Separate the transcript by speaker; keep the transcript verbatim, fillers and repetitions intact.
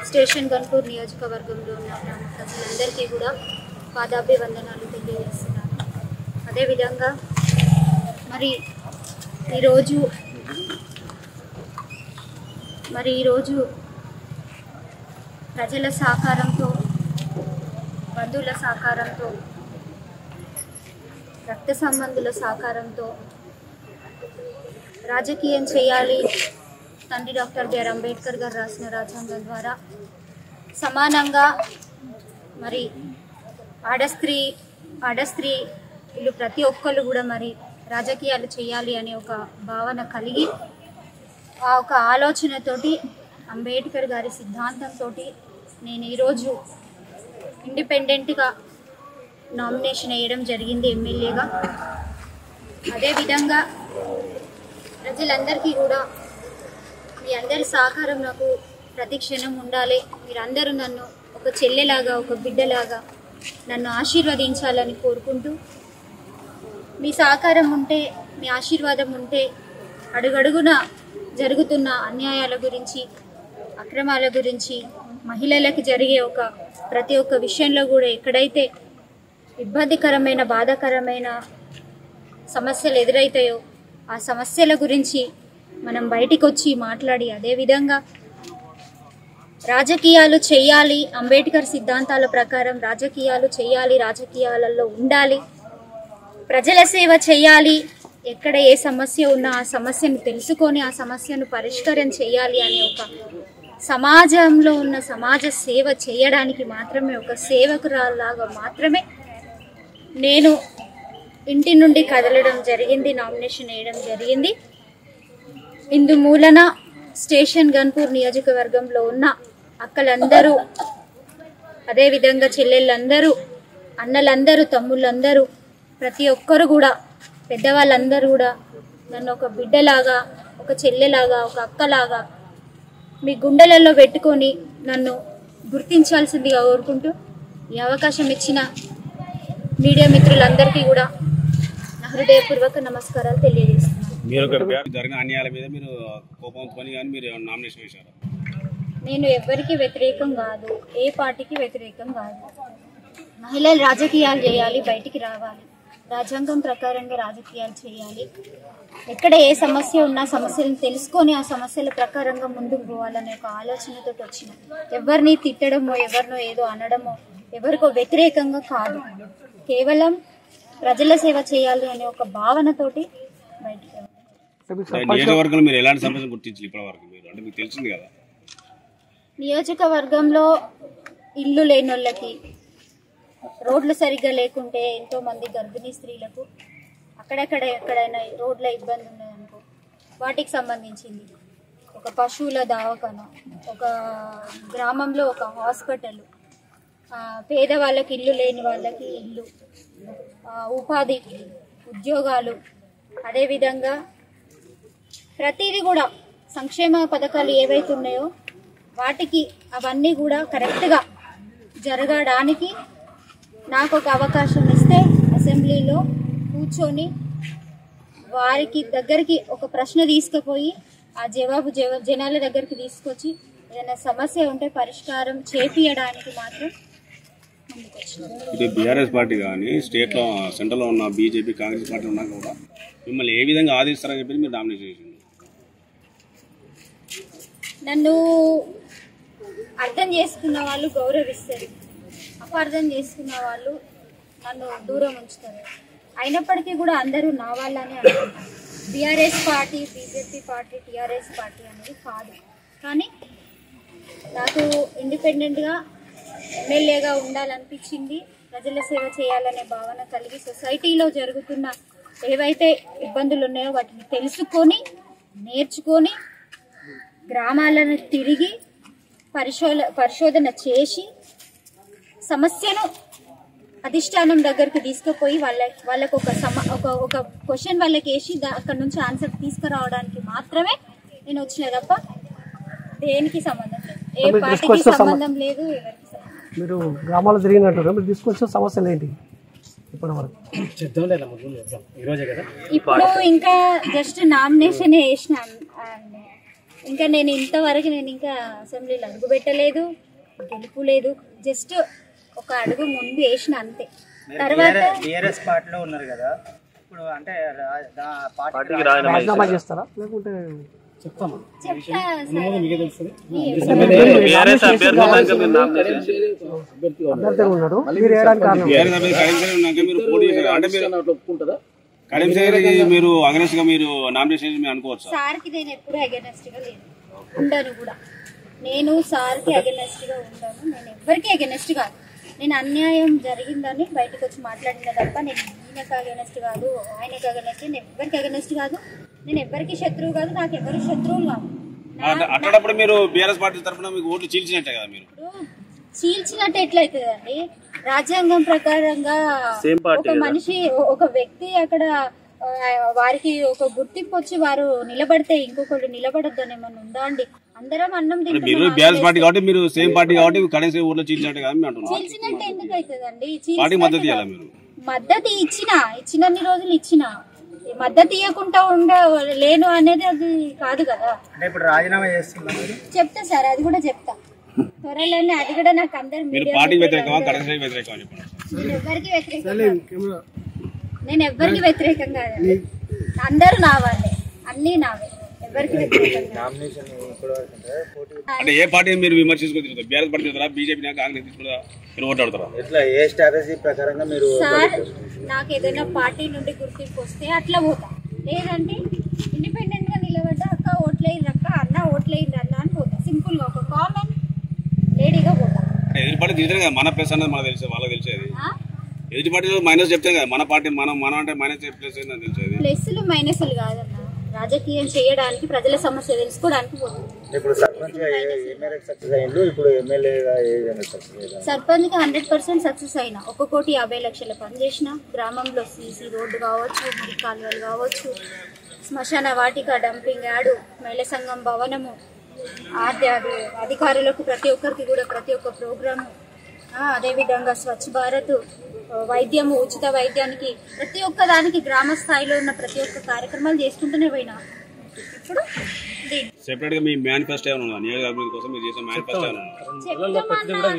Speaker 1: Station Ghanpur నియోజకవర్గంలో ఉన్న ప్రజలందరికీ కూడా పాదాభివందనాలు తెలియజేస్తున్నాను. అదేవిధంగా మరి ఈరోజు మరి ఈరోజు ప్రజల సహకారంతో, బంధువుల సహకారంతో, రక్త సంబంధుల సహకారంతో రాజకీయం చేయాలి. తండ్రి డాక్టర్ బిఆర్ అంబేద్కర్ గారు రాసిన రాజ్యాంగం ద్వారా సమానంగా మరి ఆడస్త్రీ ఆడస్త్రీ వీళ్ళు ప్రతి ఒక్కళ్ళు కూడా మరి రాజకీయాలు చేయాలి అనే ఒక భావన కలిగి ఆ ఒక ఆలోచనతోటి అంబేద్కర్ గారి సిద్ధాంతంతో నేను ఈరోజు ఇండిపెండెంట్గా నామినేషన్ వేయడం జరిగింది ఎమ్మెల్యేగా. అదేవిధంగా ప్రజలందరికీ కూడా మీ అందరి సహకారం నాకు ప్రతి క్షణం ఉండాలి. మీరందరూ నన్ను ఒక చెల్లెలాగా, ఒక బిడ్డలాగా నన్ను ఆశీర్వదించాలని కోరుకుంటూ, మీ సహకారం ఉంటే, మీ ఆశీర్వాదం ఉంటే అడుగడుగున జరుగుతున్న అన్యాయాల గురించి, అక్రమాల గురించి, మహిళలకు జరిగే ఒక ప్రతి ఒక్క విషయంలో కూడా ఎక్కడైతే ఇబ్బందికరమైన, బాధాకరమైన సమస్యలు ఎదురవుతాయో ఆ సమస్యల గురించి మనం బయటికి వచ్చి మాట్లాడి, అదేవిధంగా రాజకీయాలు చేయాలి, అంబేద్కర్ సిద్ధాంతాల ప్రకారం రాజకీయాలు చేయాలి, రాజకీయాలలో ఉండాలి, ప్రజల సేవ చేయాలి, ఎక్కడ ఏ సమస్య ఉన్నా ఆ సమస్యను తెలుసుకొని ఆ సమస్యను పరిష్కారం చేయాలి అనే ఒక సమాజంలో ఉన్న సమాజ సేవ చేయడానికి మాత్రమే, ఒక సేవకురాలాగా మాత్రమే నేను ఇంటి నుండి కదలడం జరిగింది, నామినేషన్ వేయడం జరిగింది. ఇందు మూలన స్టేషన్ గన్పూర్ నియోజకవర్గంలో ఉన్న అక్కలందరూ, అదేవిధంగా చెల్లెళ్ళందరూ, అన్నలందరూ, తమ్ముళ్ళందరూ, ప్రతి ఒక్కరు కూడా, పెద్దవాళ్ళందరూ కూడా నన్ను ఒక బిడ్డలాగా, ఒక చెల్లెలాగా, ఒక అక్కలాగా మీ గుండెలలో పెట్టుకొని నన్ను గుర్తించాల్సిందిగా కోరుకుంటూ ఈ అవకాశం ఇచ్చిన మీడియా మిత్రులందరికీ కూడా నా హృదయపూర్వక నమస్కారాలు తెలియజేస్తున్నాను. నేను ఎవరికి వ్యతిరేకం కాదు, ఏ పార్టీకి వ్యతిరేకం కాదు. మహిళలు రాజకీయాలు చేయాలి, బయటికి రావాలి, రాజ్యాంగం ప్రకారంగా రాజకీయాలు చేయాలి. ఎక్కడ ఏ సమస్య ఉన్నా సమస్యలను తెలుసుకొని ఆ సమస్యల ప్రకారంగా ముందుకు పోవాలనే ఒక ఆలోచనతో వచ్చిన, ఎవరిని తిట్టడమో, ఎవరినో ఏదో అనడమో, ఎవరికో వ్యతిరేకంగా కాదు, కేవలం ప్రజల సేవ చేయాలి అనే ఒక భావనతోటి బయటికి. నియోజకవర్గంలో ఇల్లు లేని వాళ్ళకి, రోడ్లు సరిగ్గా లేకుంటే ఎంతో మంది గర్భిణీ స్త్రీలకు అక్కడెక్కడ ఎక్కడైనా రోడ్ల ఇబ్బంది ఉన్నాయనుకో వాటికి సంబంధించింది, ఒక పశువుల దవాఖాన, ఒక గ్రామంలో ఒక హాస్పిటల్, పేదవాళ్ళకి ఇల్లు లేని వాళ్ళకి ఇల్లు, ఉపాధి, ఉద్యోగాలు, అదేవిధంగా ప్రతిదీ కూడా సంక్షేమ పథకాలు ఏవైతే ఉన్నాయో వాటికి అవన్నీ కూడా కరెక్ట్గా జరగడానికి నాకు ఒక అవకాశం ఇస్తే అసెంబ్లీలో కూర్చొని వారికి దగ్గరికి ఒక ప్రశ్న తీసుకుపోయి ఆ జవాబు జనాల దగ్గరికి తీసుకొచ్చి ఏదైనా సమస్య ఉంటే పరిష్కారం చేపియడానికి మాత్రం
Speaker 2: ఇది బీఆర్ఎస్ పార్టీ కానీ స్టేట్ లో సెంట్రల్ లో ఉన్న బీజేపీ, కాంగ్రెస్ పార్టీ ఉన్నా కూడా మిమ్మల్ని ఏ విధంగా ఆదేశిస్తారని చెప్పి మీరు నామినేషన్ చేసింది?
Speaker 1: నన్ను అర్థం చేసుకున్న వాళ్ళు గౌరవిస్తారు, అపార్థం చేసుకున్న వాళ్ళు నన్ను దూరం ఉంచుతారు. అయినప్పటికీ కూడా అందరూ నా వాళ్ళని అనుకుంటారు. BRS party, BJP party, TRS party అనేది కాదు. కానీ నాకు ఇండిపెండెంట్గా ఎమ్మెల్యేగా ఉండాలనిపించింది, ప్రజల సేవ చేయాలనే భావన కలిగి సొసైటీలో జరుగుతున్న ఏవైతే ఇబ్బందులు ఉన్నాయో వాటిని తెలుసుకొని, నేర్చుకొని, గ్రామాలను తిరిగి పరిశోధ పరిశోధన చేసి సమస్యను అధిష్టానం దగ్గరికి తీసుకుపోయి వాళ్ళ వాళ్ళకు ఒక సమ ఒక ఒక క్వశ్చన్ వాళ్ళకి వేసి అక్కడ నుంచి ఆన్సర్ తీసుకురావడానికి మాత్రమే నేను వచ్చిన తప్ప దేనికి సంబంధం లేదు, ఏ పార్టీకి సంబంధం లేదు, ఎవరికి.
Speaker 3: మీరు గ్రామాలు తిరిగినట్టు మీరు తీసుకొచ్చిన సమస్యలు ఏంటి ఇప్పటి వరకు?
Speaker 1: ఇప్పుడు ఇంకా జస్ట్ నామినేషన్ వేసిన, ఇంకా నేను ఇంతవరకు నేను ఇంకా అసెంబ్లీలో అడుగు పెట్టలేదు, గెలుపు లేదు, జస్ట్ ఒక అడుగు ముందు వేసిన అంతే. తర్వాత
Speaker 4: టీఆర్ఎస్ పార్టీలో ఉన్నారు కదా, ఇప్పుడు అంటే
Speaker 3: పార్టీకి రాజీనామా చేస్తారా లేకుంటే చెప్తాను
Speaker 1: చెప్తా
Speaker 3: అభ్యర్థి ఉన్నాడు మీరు వేయడానికి కారణం
Speaker 2: మీరు అగనెస్ట్ గా మీరు నామినేషన్ అనుకోవచ్చు.
Speaker 1: సార్కి నేను ఎప్పుడు అగెనెస్ట్ గా లేదు, ఉండను కూడా. నేను సార్కి అగెనెస్ట్ గా ఉండను, నేను ఎవరికి అగెనెస్ట్ కాదు. నేను అన్యాయం జరిగిందని బయటకు వచ్చి మాట్లాడిన తప్ప నేను ఈయనకు అగెనెస్ట్ కాదు, ఆయనకు అగెనెస్ట్, నేను ఎవరికి అగెనెస్ట్ కాదు, నేను ఎవరికి శత్రువు కాదు, నాకు ఎవరు శత్రువులు కాదు.
Speaker 2: అట్లాంటప్పుడు మీరు బీఆర్ఎస్ పార్టీ తరఫున మీకు ఓట్లు చీల్చినట్టే కదా. మీరు
Speaker 1: చీల్చినట్టు ఎట్లయితుందండి? రాజ్యాంగం ప్రకారంగా ఒక మనిషి ఒక వ్యక్తి అక్కడ వారికి ఒక గుర్తింపు వచ్చి వారు నిలబడితే ఇంకొకరు నిలబడొద్దని ఏమన్నా ఉందా అండి? అందరం అన్నం
Speaker 2: మీరు బీఆర్ఎస్ పార్టీ కాబట్టి మీరు సేమ్ పార్టీ కాబట్టి కనీసం ఓట్లు చీల్చినట్టు కదా అంటున్నారు.
Speaker 1: చీల్చినట్టు ఎందుకు అవుతుందండి?
Speaker 2: మద్దతు ఇవ్వాలి మీరు.
Speaker 1: మద్దతు ఇచ్చిన ఇచ్చినన్ని రోజులు ఇచ్చిన మద్దతు ఇవ్వకుండా ఉండ లేను అనేది అది కాదు కదా.
Speaker 4: ఇప్పుడు రాజీనామా చేస్తున్నా
Speaker 1: చెప్తా సార్, అది కూడా చెప్తా త్వరలోనే. అది కూడా నాకు అందరు
Speaker 2: నేను ఎవరికి వ్యతిరేకం
Speaker 1: నేను ఎవరికి వ్యతిరేకం కాదండి, అందరూ నా వాళ్ళే, అన్ని నావే, ఎవరికి వ్యతిరేకం.
Speaker 2: అంటే ఏ పార్టీ మీరు విమర్శించుకుంటారు? బీఆర్ఎస్ పార్టీ తీసుకురా, బీజేపీ కాంగ్రెస్ తీసుకురా, మీరు ఓటాడతారా?
Speaker 4: ఎట్లా ఏ స్ట్రాటజీ ప్రకారంగా మీరు?
Speaker 1: సార్ నాకు ఏదైనా పార్టీ నుండి గుర్తింపు వస్తే అట్లా పోతా, లేదంటే ఇండిపెండెంట్ గా నిలబడ్డా అక్క ఓట్లేరు అక్క, అన్న ఓట్లేరు అన్న అని పోతా. సింపుల్ గా ఒక కామన్ లేడీగా పోతా.
Speaker 2: ఎదుటి పార్టీ తీసారు కదా, మన ప్లస్ అన్నది మనకు తెలిసేది, వాళ్ళకి తెలిసేది. ఎదుటి పార్టీలో మైనస్ చెప్తాం కదా, మన పార్టీ మనం మనం అంటే మైనస్ ప్లస్ ఏందని తెలిసేది.
Speaker 1: ప్లస్లు మైనస్లు కాదన్న, రాజకీయం చేయడానికి, ప్రజల సమస్య తెలుసుకోవడానికి పోతుంది. సర్పంచ్ గా హండ్రెడ్ పర్సెంట్ సక్సెస్ అయినా, ఒక కోటి యాభై లక్షల పని చేసిన, గ్రామంలో సీసీ రోడ్డు కావచ్చు, మురి కాలువలు కావచ్చు, శ్మశాన వాటిక, డంపింగ్ యార్డు, మహిళా సంఘం భవనము, ఆర్డర్ అధికారులకు ప్రతి ఒక్కరికి కూడా ప్రతి ఒక్క ప్రోగ్రాము, అదేవిధంగా స్వచ్ఛ భారత్, వైద్యము, ఉచిత వైద్యానికి, ప్రతి ఒక్క దానికి గ్రామ స్థాయిలో ఉన్న ప్రతి ఒక్క కార్యక్రమాలు చేసుకుంటూనే పోయినా. ఇప్పుడు సెపరేట్ గా మీ మేనిఫెస్టో ఏమైనా నియోజకవర్గం కోసం మీరు చేసే మేనిఫెస్టో